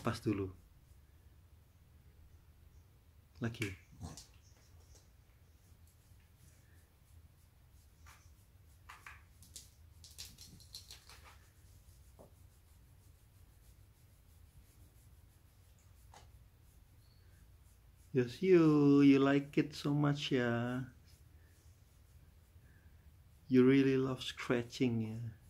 lepas dulu. Lagi. Yoshio, you like it so much, ya? You really love scratching, ya?